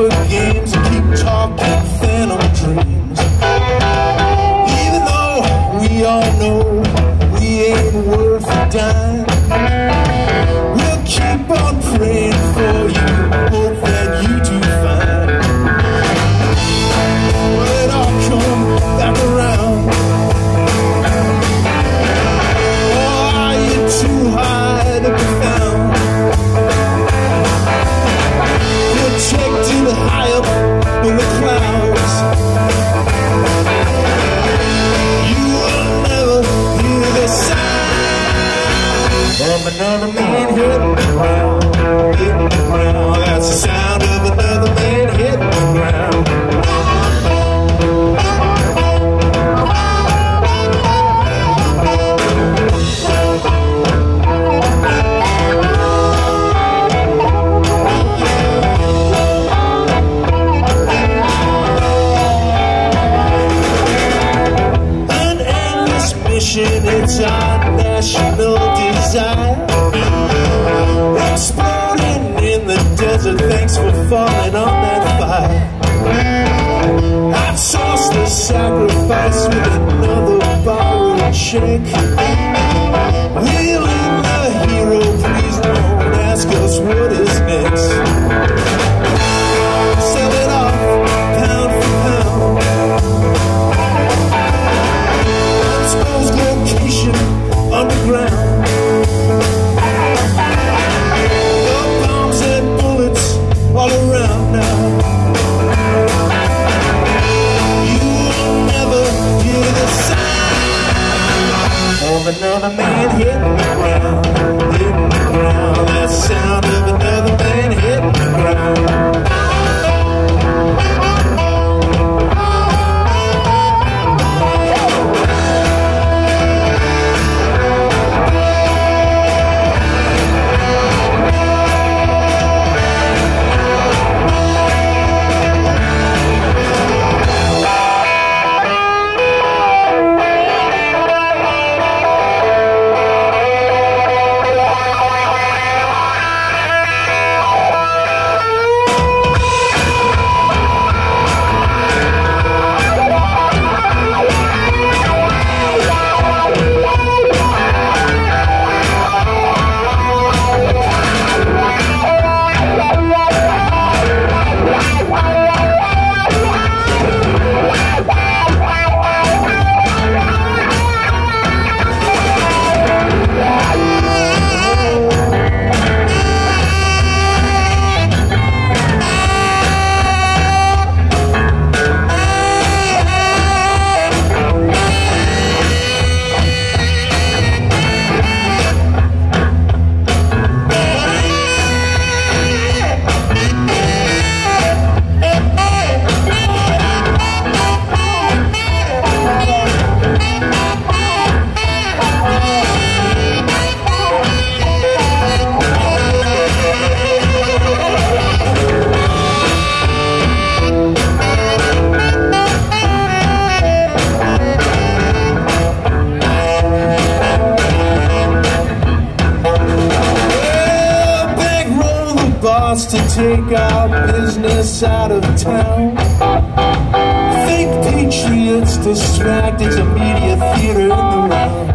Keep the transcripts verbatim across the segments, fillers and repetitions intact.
your games and keep talking phantom dreams. Even though we all know we ain't worth a dime, we'll keep on praying for you, hope that you do fine. Will it all come back around? Or are you too high to be found? Protected high up in the clouds, you will never hear the sound of another man hitting the ground, hitting the ground. That's the sound of another man hitting the ground. It's our national desire, exploding in the desert. Thanks for falling on that fire. Outsource the sacrifice with another borrowed check. Wheeling the hero, please don't ask us what is next. Sell it off, pound for pound. Underground, the bombs and bullets all around now. You will never hear the sound of another man hitting the ground, hitting the ground. That sound of another man hitting the ground. To take our business out of town. Fake patriots distracted to media theater in the round.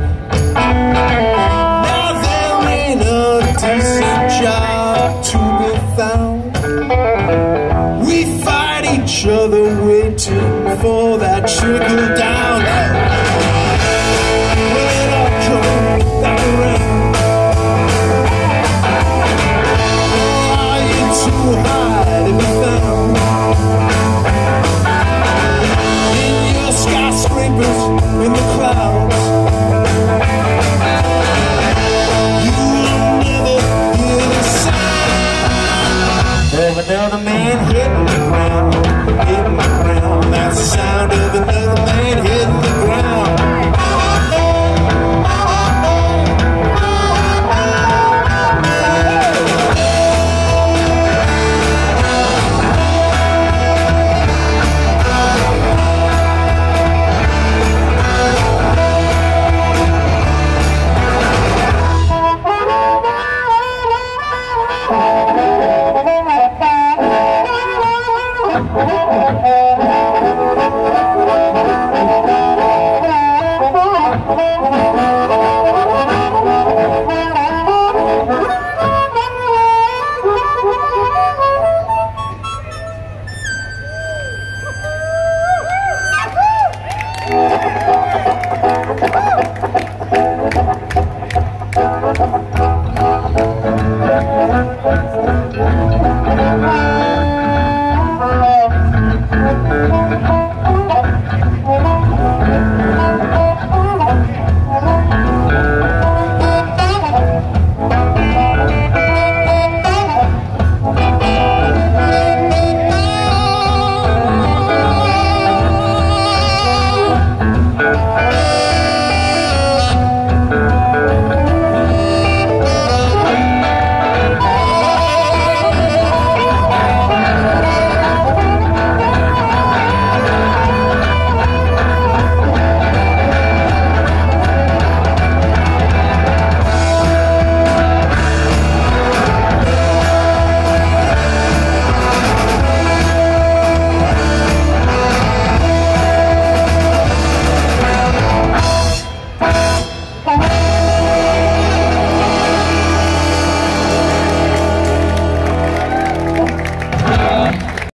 Now there ain't a decent job to be found. We fight each other waiting for that trickle down. Will it all come back around? Too high to be found in your skyscrapers in the clouds. You will never hear the sound of another man hitting the ground, hitting the ground. That's the sound of another man Thank you.